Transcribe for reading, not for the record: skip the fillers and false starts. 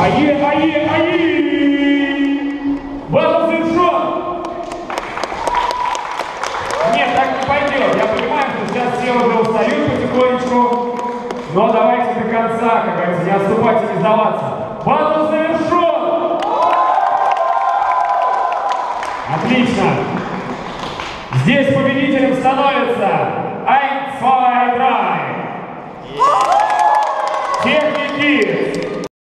Батл завершен! Нет, так не пойдет. Я понимаю, что сейчас все уже устают потихонечку. Но давайте до конца, как говорится, не отступать и не сдаваться. Батл завершен! Отлично! Здесь победителем становится